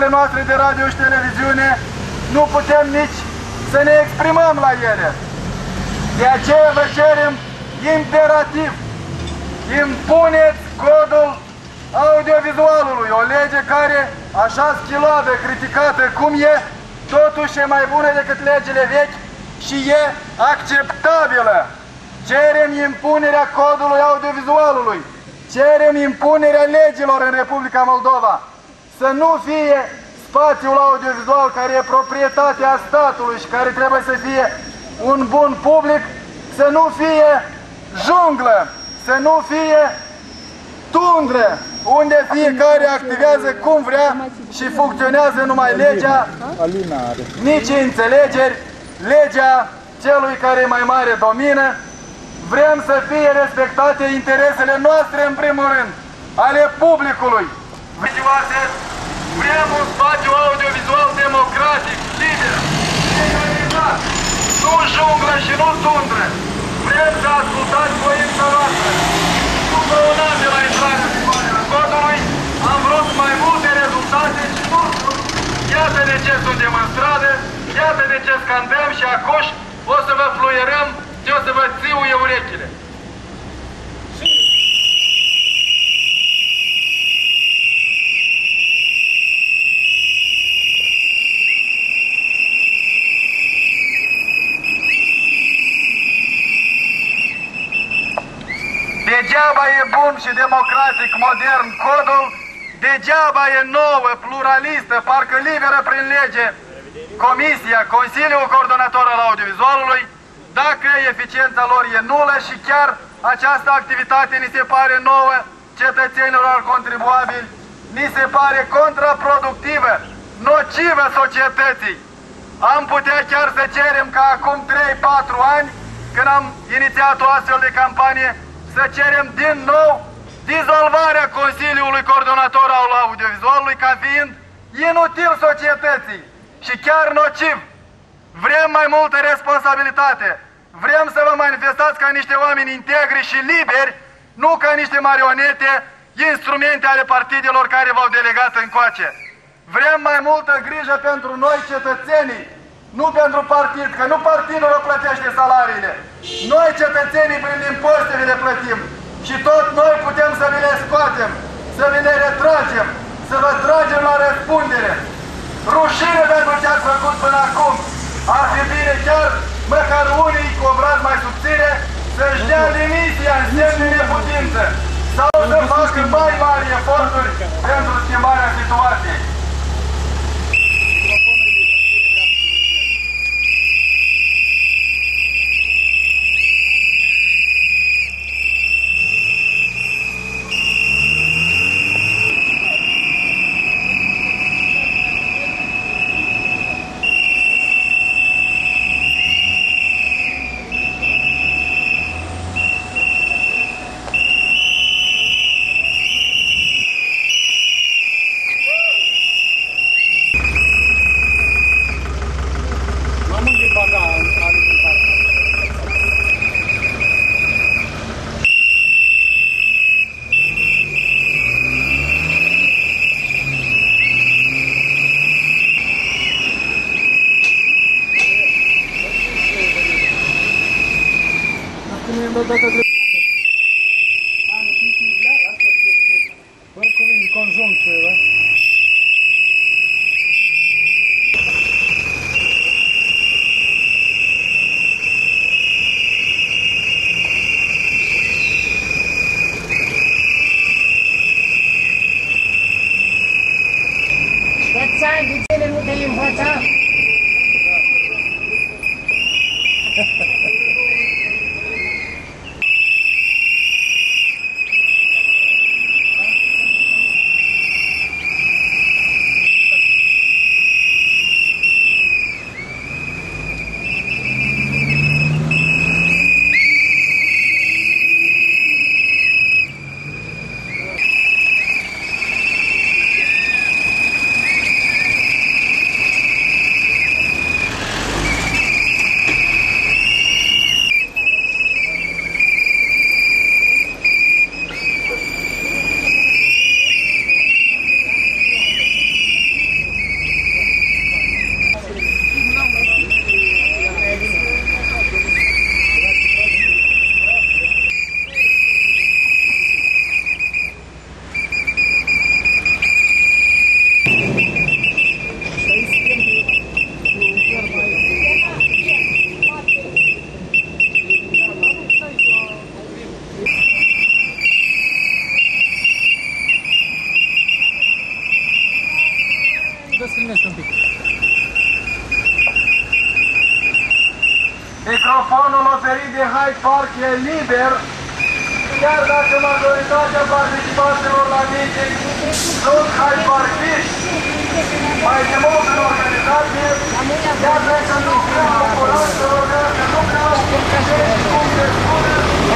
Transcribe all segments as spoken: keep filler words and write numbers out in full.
noastre de radio și televiziune, nu putem nici să ne exprimăm la ele. De aceea vă cerem imperativ, impuneți codul audiovizualului, o lege care, așa schiloadă, criticată cum e, totuși e mai bună decât legile vechi și e acceptabilă. Cerem impunerea codului audiovizualului, cerem impunerea legilor în Republica Moldova, să nu fie spațiul audiovizual care e proprietatea statului și care trebuie să fie un bun public, să nu fie junglă, să nu fie tundră, unde fiecare activează cum vrea și funcționează numai legea, nici înțelegeri, legea celui care e mai mare domină. Vrem să fie respectate interesele noastre în primul rând, ale publicului. Vrem un spațiu audiovizual democratic, liber, legalizat, nu junglă și nu tundră. Vrem să ascultați voința noastră. După un an de la intrarea în vigoare a codului, am vrut mai multe rezultate și nu iată de ce suntem în stradă, iată de ce scandăm și acuși o să vă fluierăm și o să vă țiuie urechile. Degeaba e bun și democratic, modern codul, degeaba e nouă, pluralistă, parcă liberă prin lege, Comisia, Consiliul Coordonator al Audiovizualului, dacă eficiența lor e nulă și chiar această activitate ni se pare nouă cetățenilor contribuabili, ni se pare contraproductivă, nocivă societății. Am putea chiar să cerem ca acum trei patru ani, când am inițiat o astfel de campanie, să cerem din nou dizolvarea Consiliului Coordonator al Audiovizualului ca fiind inutil societății și chiar nociv. Vrem mai multă responsabilitate. Vrem să vă manifestați ca niște oameni integri și liberi, nu ca niște marionete, instrumente ale partidelor care v-au delegat încoace. Vrem mai multă grijă pentru noi cetățenii, nu pentru partid, că nu partidul vă plătește salariile. Noi cetățenii prin impozite le plătim și tot noi putem să vi le scoatem, să vi le retragem, să vă tragem la răspundere. Rușine pentru ce ați făcut până acum. Ar fi bine chiar măcar unii cu obraz mai subțire să-și dea demisia în semn de neputință sau să facă mai mari eforturi pentru schimbarea situației. să filmezi un pic. Microfonul oferit de Hyde Park e liber, chiar dacă majoritatea participanților la meeting sunt Hyde Parkiști. Mai de mult în organizație, chiar dacă nu prea au curaj să vorbească, nu prea au cum se spune,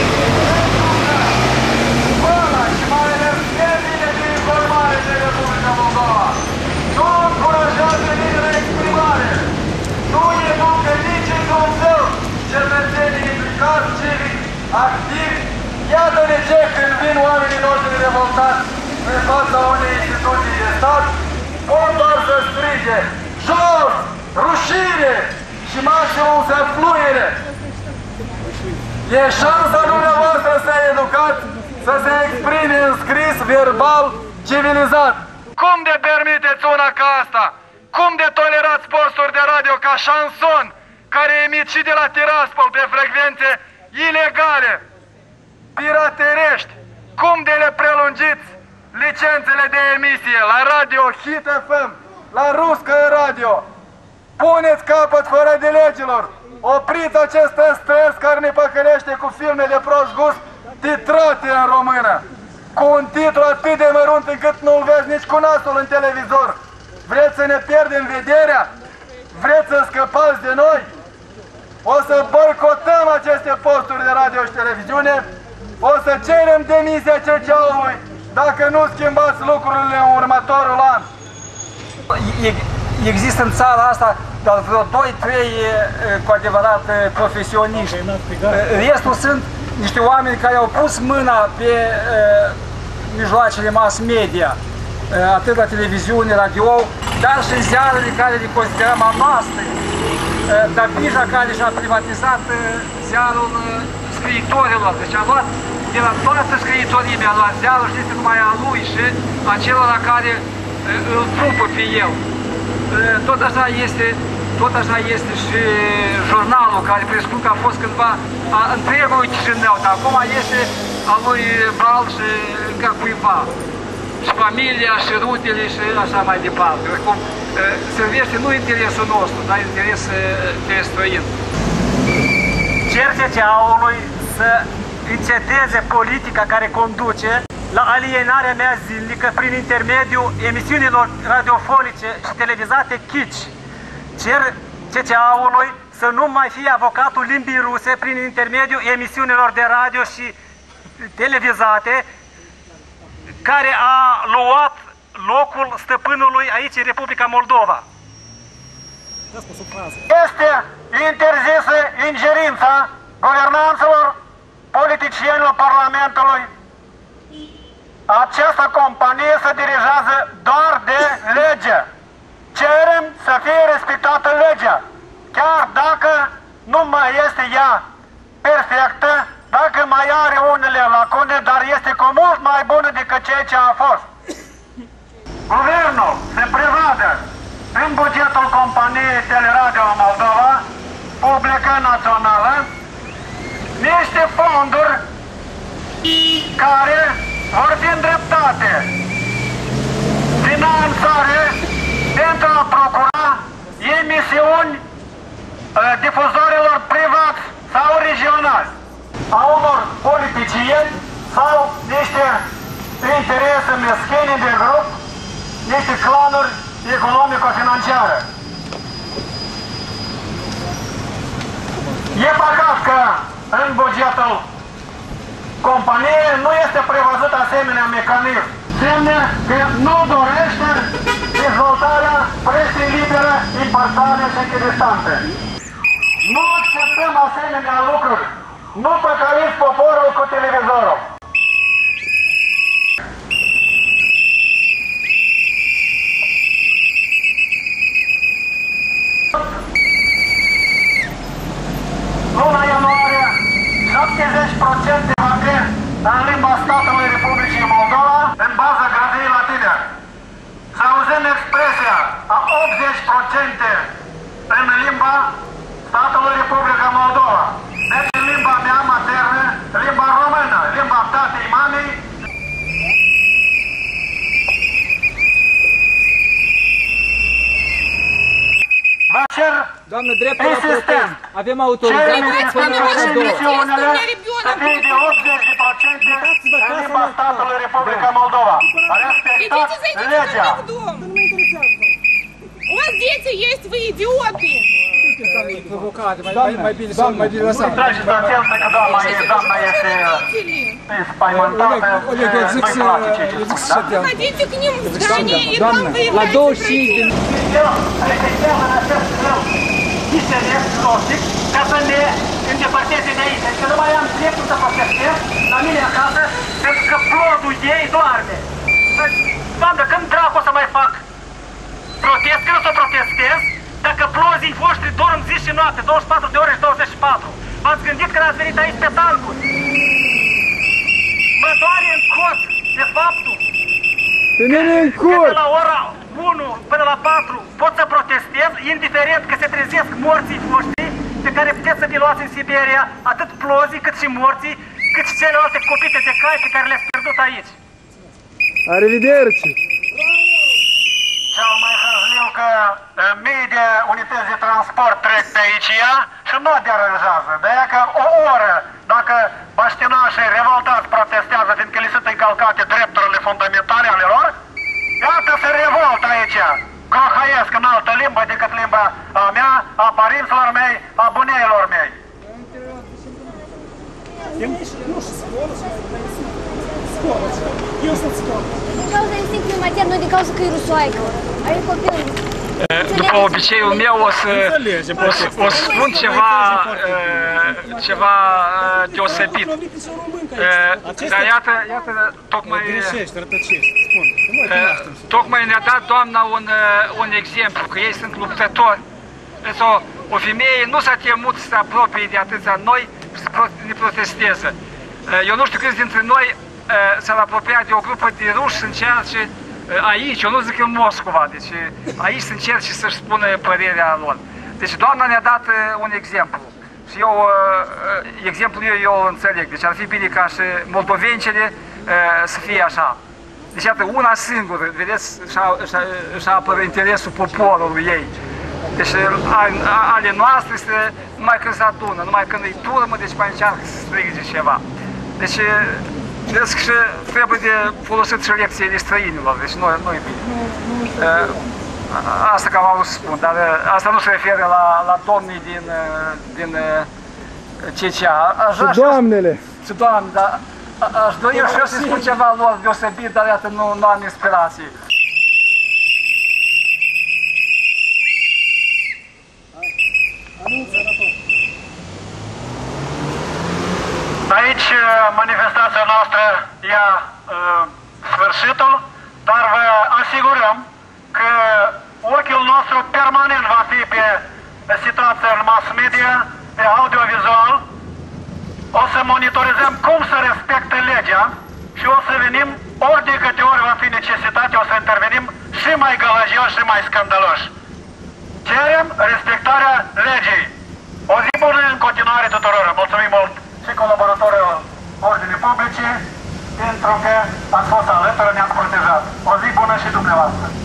școala și mai ales mediile de informare de Republica Moldova nu încurajează liberă exprimare. Nu educă nici într-un fel cetățenii implicați, civici, activi. Iată de ce când vin oamenii noștri revoltați în fața unei instituții de stat, pot doar să strige jos, rușine și maximum să fluire. E șansa dumneavoastră să educați, să se exprime în scris, verbal, civilizat. Cum de permiteți una ca asta? Cum de tolerați posturi de radio ca Șanson, care emit și de la Tiraspol pe frecvențe ilegale, piraterești? Cum de le prelungiți licențele de emisie la radio Hit F M, la Ruscă Radio? Puneți capăt fără de legilor! Opriți acest stres care ne păcălește cu filme de prost gust titrate în română, cu un titlu atât de mărunt încât nu-l vezi nici cu nasul în televizor. Vreți să ne pierdem vederea? Vreți să scăpați de noi? O să boicotăm aceste posturi de radio și televiziune, o să cerem demisia C C A-ului dacă nu schimbați lucrurile în următorul an. Există în țara asta dar vreo doi trei cu adevărat profesioniști. Restul sunt niște oameni care au pus mâna pe mijloacele mass media, atât la televiziune, radio, dar și ziarele care le considerăm a noastre. Dar Bija care și-a privatizat ziarul scriitorilor, deci a luat de la toată scriitorimea, a luat ziarul și este numai a lui și a celor care îl trupă pe el. Tot așa este, tot așa este și jurnalul care presupun că a fost cândva a întregului Chișinău, dar acum este a lui Bal și încă cuiva. Și familia, și rutele, și așa mai departe. Oricum, servește nu interesul nostru, dar interes de străin. Cer C C A-ului să înceteze politica care conduce la alienarea mea zilnică prin intermediul emisiunilor radiofonice și televizate Chici. Cer C C A-ului să nu mai fie avocatul limbii ruse prin intermediul emisiunilor de radio și televizate care a luat locul stăpânului aici în Republica Moldova. Este interzisă ingerința guvernanților, politicienilor Parlamentului. Această companie se dirigează doar de lege. Cerem să fie respectată legea, chiar dacă nu mai este ea perfectă, dacă mai are unele lacune, dar este cu mult mai bună decât ceea ce a fost. Guvernul se prevadă în bugetul companiei Teleradio Moldova, publică națională, niște fonduri care vor fi îndreptate finanțare pentru a procura emisiuni difuzorilor privați sau regionali a unor politicieni sau niște interese meschine de grup, niște clanuri economico-financiare. E păcat că în bugetul companiei nu este prevăzut asemenea mecanism. Semne că nu dorește dezvoltarea presei libere, imparțiale și echidistante. Nu acceptăm asemenea lucruri. Nu păcăliți poporul cu televizorul. Luna ianuarie, șaptezeci la sută va fi în limba statului Republicii Moldova, în baza Gradei Latine. Să auzim expresia a optzeci la sută în limba statului Republica Moldova. Deci în limba mea maternă, limba română, limba tatei, mamei. Doamnă, dreptul la protest. Avem autorizație până la ora două. Emisiunile să fie de optzeci la sută în limba statului Republica Moldova. Respectați legea! У вас дети есть, вы идиоты! Mai bine să mai bine lăsăm. Trageți atentă că doamna este spaimentată, nu-i place ce ce spun, da? Ходите к ним в здание и там вы La douăzeci și cinci de El respectează în acest fel diseret logic ca să ne îndepărteze de aici. Deci că nu mai am dreptul să protestez la mine acasă pentru că plodul ei doarme. Doamnă, când dracu o să mai fac protest, când o să protestez, dacă plozii voștri dorm zi și noapte, douăzeci și patru de ore și douăzeci și patru. V-ați gândit când ați venit aici pe tancuri? Mă doare în cot de faptul că de la ora unu până la patru pot să protestez, indiferent că se trezesc morții voștri pe care puteți să vi luați în Siberia, atât plozii cât și morții, cât și celelalte copite de cai pe care le-ați pierdut aici. Arrivederci! Cel mai hârliu că mii de unități de transport trec pe aici și nu deranjează. De aia că o oră, dacă baștinașii revoltați protestează fiindcă le sunt încălcate drepturile fundamentale ale lor, iată se revoltă aici. Crohăiesc în altă limbă decât limba a mea, a părinților mei, a buneilor mei. Din cauza instinctului matern, nu din cauza că e rusoaică. Are copilul. După obiceiul meu o să, o să, o să spun ceva, ceva deosebit. Dar iată, iată, tocmai, tocmai ne-a dat doamna un, un exemplu, că ei sunt luptători. Deci o, o femeie nu s-a temut să se apropie de atâția noi să ne protesteze. Eu nu știu câți dintre noi s-ar apropia de o grupă de ruși să încerce aici, eu nu zic în Moscova, deci aici să încerce să-și spună părerea lor. Deci doamna ne-a dat un exemplu și eu, exemplul eu, eu îl înțeleg, deci ar fi bine ca și moldovencele să fie așa. Deci iată, una singură, vedeți, își apără interesul poporului ei. Deci ale noastre este numai când se adună, numai când îi turmă, deci mai încearcă să strige ceva. Deci, vedeți că și trebuie de folosit și lecțiile străinilor, deci nu, nu e bine. Asta cam am să spun, dar asta nu se referă la, la domnii din, din Cecea. Și doamnele! Și doamne, dar aș dori și eu să spun ceva lor deosebit, dar iată nu, nu am inspirație. Aici manifestația noastră ia uh, sfârșitul, dar vă asigurăm că ochiul nostru permanent va fi pe situația în mass media, pe audiovizual. O să monitorizăm cum se respectă legea și o să venim ori de câte ori va fi necesitate, o să intervenim și mai gălăgioși și mai scandaloși. Cerem respectarea legii. O zi bună în continuare tuturor. Mulțumim mult și colaboratorilor ordinii publice pentru că ați fost alături, ne-ați protejat. O zi bună și dumneavoastră.